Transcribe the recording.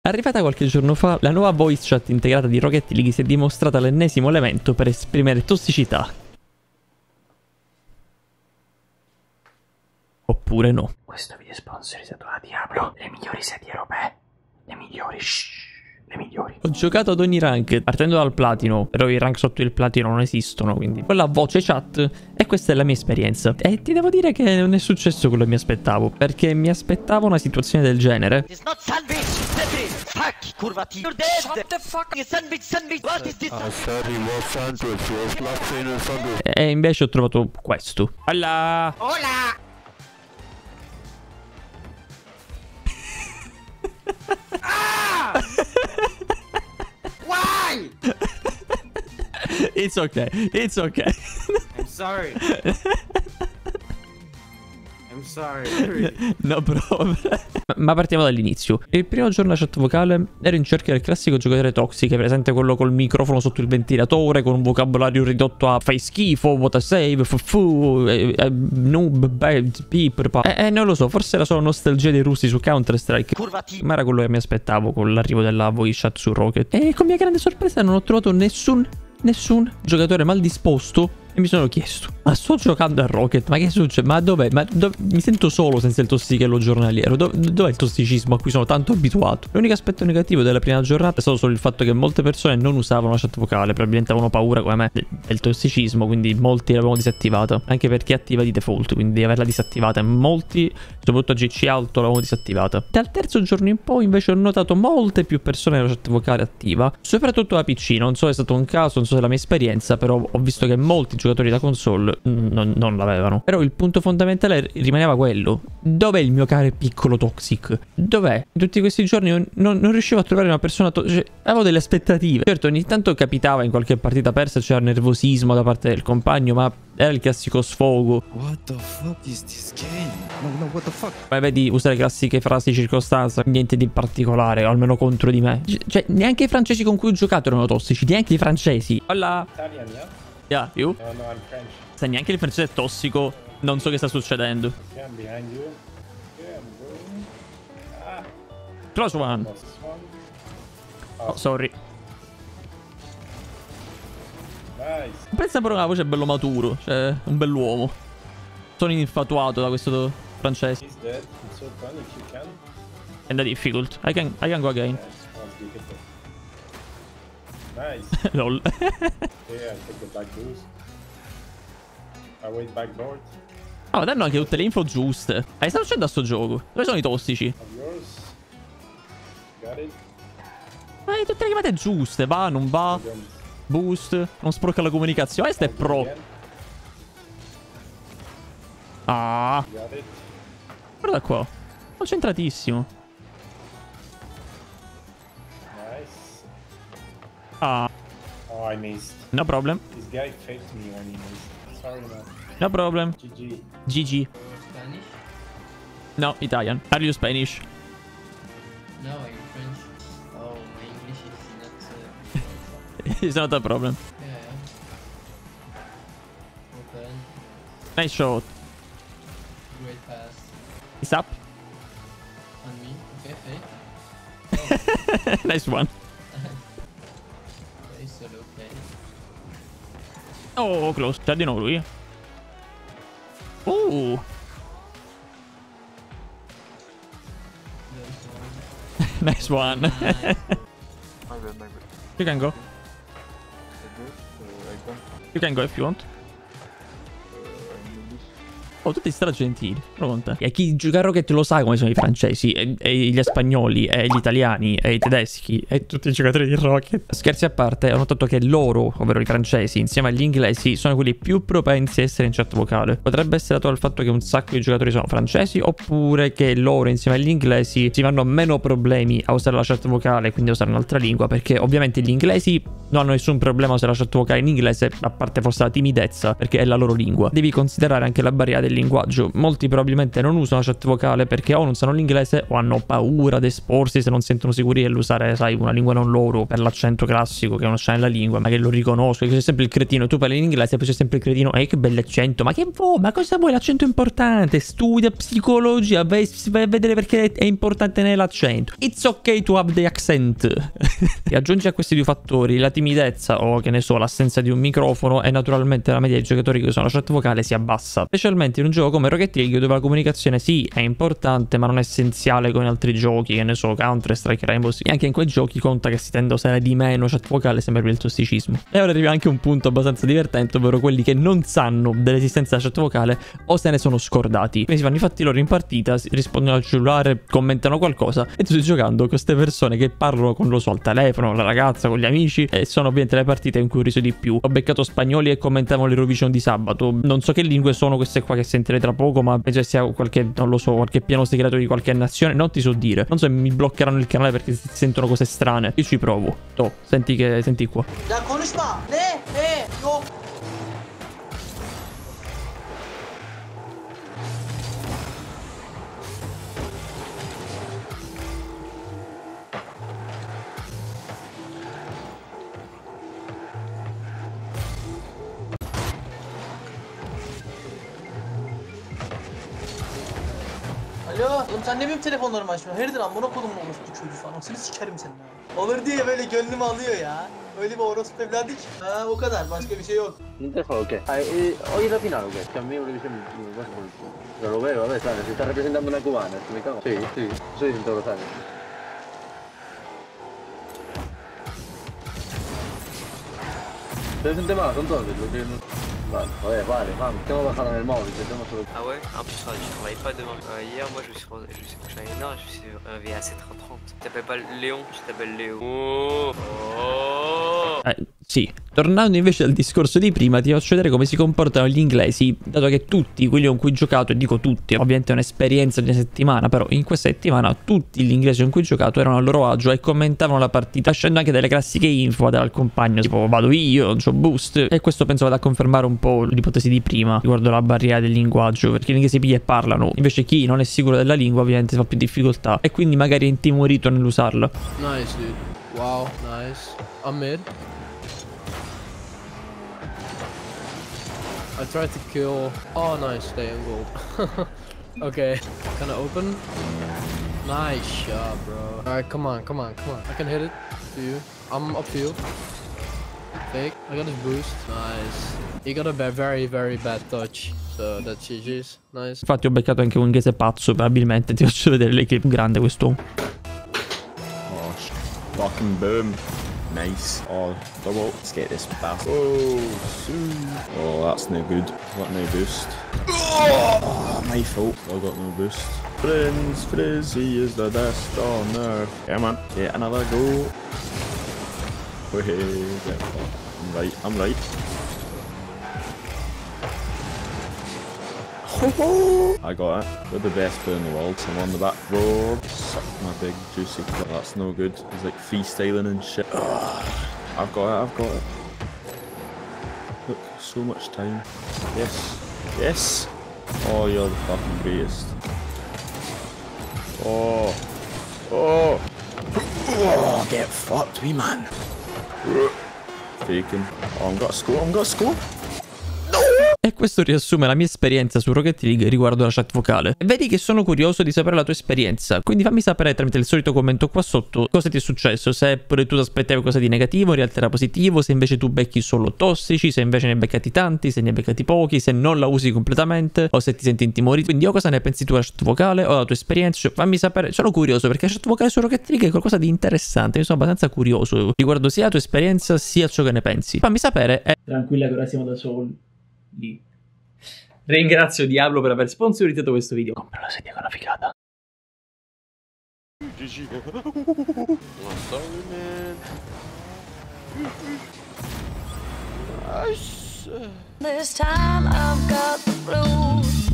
Arrivata qualche giorno fa, la nuova voice chat integrata di Rocket League si è dimostrata l'ennesimo elemento per esprimere tossicità. Oppure no. Questo video è sponsorizzato da Diablo. Le migliori sedie europee. Le migliori. Shhh. Le migliori. Ho giocato ad ogni rank, partendo dal platino, però i rank sotto il platino non esistono, quindi con la voce chat, e questa è la mia esperienza. E ti devo dire che non è successo quello che mi aspettavo, perché mi aspettavo una situazione del genere. It's not sandwich, sandwich. Fuck, curva T. You're dead. What the fuck? Sandwich, sandwich. What is this? E invece ho trovato questo. Hola! Hola. Why? It's okay, it's okay. I'm sorry. I'm sorry. No problem. Ma partiamo dall'inizio. Il primo giorno della chat vocale ero in cerca del classico giocatore toxico, presente quello col microfono sotto il ventilatore, con un vocabolario ridotto a fai schifo, what a save, fu, noob, beep, non lo so, forse era solo nostalgia dei russi su Counter-Strike. Curva T. Ma era quello che mi aspettavo con l'arrivo della voice chat su Rocket. E con mia grande sorpresa non ho trovato nessun giocatore mal disposto. E mi sono chiesto, ma sto giocando a Rocket, ma che succede? Ma dov'è? Mi sento solo senza il tossichello giornaliero. Dov'è il tossicismo a cui sono tanto abituato? L'unico aspetto negativo della prima giornata è stato solo il fatto che molte persone non usavano la chat vocale, probabilmente avevano paura come me del tossicismo, quindi molti l'avevano disattivata, anche perché è attiva di default, quindi devi averla disattivata, e molti, soprattutto a GC alto, l'avevano disattivata. Dal terzo giorno in poi invece ho notato molte più persone nella chat vocale attiva, soprattutto a PC. Non so se è stato un caso, non so se è la mia esperienza, però ho visto che molti giocatori da console non l'avevano. Però il punto fondamentale rimaneva quello: dov'è il mio cane piccolo toxic? Dov'è? In tutti questi giorni non riuscivo a trovare una persona cioè, avevo delle aspettative. Certo, ogni tanto capitava in qualche partita persa, c'era nervosismo da parte del compagno, ma era il classico sfogo. What the fuck is this game? No, what the fuck? Ma vedi, usare le classiche frasi di circostanza, niente di particolare, o almeno contro di me. Cioè, neanche i francesi con cui ho giocato erano tossici, neanche i francesi. Hola. Italian, yeah? Yeah, you? No, I'm French. Se neanche il francese è tossico, non so che sta succedendo. Yeah, I'm behind you. Yeah, I'm going. Ah, Close one. lost one. Oh, sorry. Nice. Pensa però una voce bello maturo, cioè un bell'uomo. Sono infatuato da questo francese. He's dead. It's so fun if you can. And difficult. I can go again. Yes, sounds beautiful. Nice. Lol. Yeah, I take the back boost. I wait backboard. Ah, ma danno anche tutte le info giuste. Sta succedendo a sto gioco? Dove sono i tossici? Of yours. Got it. Ma hai tutte le chiamate giuste. Va, non va. Boost. Non sporca la comunicazione. Questo è pro. Ah. Got it. Guarda qua. Concentratissimo. Nice. Ah. Oh, I missed. No problem. This guy faked me when he missed. Sorry, man. No problem. GG. GG. Spanish? No, Italian. Are you Spanish? No, I'm French. Oh, my English is not. It's not a problem. Yeah. Open. Nice shot. Great pass. It's up. On me. Okay, fake. Nice one. Okay, solo okay. Oh, close. C'è di nuovo lui. There's one. Nice one. Nice. You can go. You can go if you want. Oh, tutti stra gentili. Pronta. E chi gioca a Rocket lo sa come sono i francesi, e gli spagnoli, e gli italiani, e i tedeschi, e tutti i giocatori di Rocket. Scherzi a parte, ho notato che loro, ovvero i francesi, insieme agli inglesi, sono quelli più propensi a essere in chat vocale. Potrebbe essere dato al fatto che un sacco di giocatori sono francesi, oppure che loro, insieme agli inglesi, si fanno meno problemi a usare la chat vocale, quindi a usare un'altra lingua, perché ovviamente gli inglesi non hanno nessun problema a usare la chat vocale in inglese, a parte forse la timidezza, perché è la loro lingua. Devi considerare anche la barriera del linguaggio. Molti probabilmente non usano la chat vocale perché o non sanno l'inglese o hanno paura di esporsi se non sentono sicuri nell'usare, sai, una lingua non loro per l'accento classico che non c'è nella lingua, ma che lo riconosco, che c'è sempre il cretino, tu parli in inglese e poi c'è sempre il cretino, che bell'accento, ma che vuoi, ma cosa vuoi, l'accento è importante, studia psicologia, vai a vedere perché è importante nell'accento. It's okay to have the accent. E aggiungi a questi due fattori la timidezza o che ne so, l'assenza di un microfono e naturalmente la media dei giocatori che usano la chat vocale si abbassa, specialmente in un gioco come Rocket League dove la comunicazione sì è importante ma non è essenziale come in altri giochi, che ne so, Counter Strike, Rainbow Six, e anche in quei giochi conta che si tende a usare di meno chat vocale sempre per il tossicismo. E ora arriva anche un punto abbastanza divertente, ovvero quelli che non sanno dell'esistenza della chat vocale o se ne sono scordati. Quindi si fanno i fatti loro in partita, rispondono al cellulare, commentano qualcosa e tu stai giocando con queste persone che parlano con lo so al telefono, la ragazza, con gli amici, e sono ovviamente le partite in cui ho riso di più. Ho beccato spagnoli e commentavano l'Eurovision di sabato. Non so che lingue sono queste qua che sentirei tra poco, ma penso che sia qualche, non lo so, qualche piano segreto di qualche nazione, non ti so dire. Non so se mi bloccheranno il canale perché si sentono cose strane. Io ci provo. Oh, senti qua. Ya konuşma. Ne? Yok. Alo, oğlum sen ne benim telefonlarımı açmıyorsun? Hayırdır amına kodum orospu çocuğu falan. Seni sikerim senin ha. Olur diye böyle gönlümü alıyor ya. Öyle bir orospu evladı ki. Ha o kadar, başka bir şey yok. Interfalo, ¿qué? Hoy es la final, ¿o qué? Que a mí Eurovisión pero lo veo, a ver, ¿sabes? Se está representando una cubana, ¿me cago? Sí, soy de todos los años. ¿Ustedes son temados entonces? Lo que no... Vale, vamos, tengo bajado en el móvil, tengo solo... Ah ouais? En plus, je travaille pas demain. Hier, moi, je me suis couché à 1h et je me suis réveillé à 7h30. Tu t'appelles pas Léon, je t'appelle Léo. Oh. Sì, tornando invece al discorso di prima, ti faccio vedere come si comportano gli inglesi, dato che tutti quelli con cui ho giocato, e dico tutti, ovviamente è un'esperienza di una settimana, però in questa settimana tutti gli inglesi con cui ho giocato erano a loro agio e commentavano la partita, lasciando anche delle classiche info dal compagno, tipo vado io, non c'ho boost, e questo penso vada a confermare un po' l'ipotesi di prima riguardo la barriera del linguaggio, perché gli inglesi piglia e parlano, invece chi non è sicuro della lingua ovviamente fa più difficoltà e quindi magari è intimorito nell'usarla. Nice, dude. Wow, nice. I'm mid. I tried to kill... Oh, nice. Stay in gold. Okay. Kinda open. Nice shot, bro. Alright, come on. I can hit it to you. I'm up to you. Fake. I got his boost. Nice. He got a very, very bad touch. So that's GG's. Nice. Infatti ho beccato anche un inglese pazzo, probabilmente. Ti faccio vedere le clip, grande quest'uomo. Oh, fucking boom. Nice. Oh, double. Let's get this fast. Oh, oh, that's no good. Got no boost. Oh, my fault. I got no boost. Prince Frizzy is the best on earth. Yeah, man. Get another go. I'm right. I got it. We're the best player in the world. I'm on the back row. Suck my big juicy clip. That's no good. He's like freestyling and shit. I've got it. Look, so much time. Yes. Oh, you're the fucking greatest. Oh, get fucked, wee man. Faking. Oh, I'm got a score. E questo riassume la mia esperienza su Rocket League riguardo la chat vocale. E vedi che sono curioso di sapere la tua esperienza, quindi fammi sapere tramite il solito commento qua sotto cosa ti è successo, se pure tu ti aspettavi qualcosa di negativo, in realtà era positivo, se invece tu becchi solo tossici, se invece ne hai beccati tanti, se ne hai beccati pochi, se non la usi completamente o se ti senti intimorito. Quindi o cosa ne pensi tu della chat vocale o la tua esperienza, cioè, fammi sapere, sono curioso perché la chat vocale su Rocket League è qualcosa di interessante, io sono abbastanza curioso riguardo sia la tua esperienza sia ciò che ne pensi. Fammi sapere e... Tranquilla che ora siamo da soli. Ringrazio Diablo per aver sponsorizzato questo video. Compra la sedia con una figata. This time I've got the blues.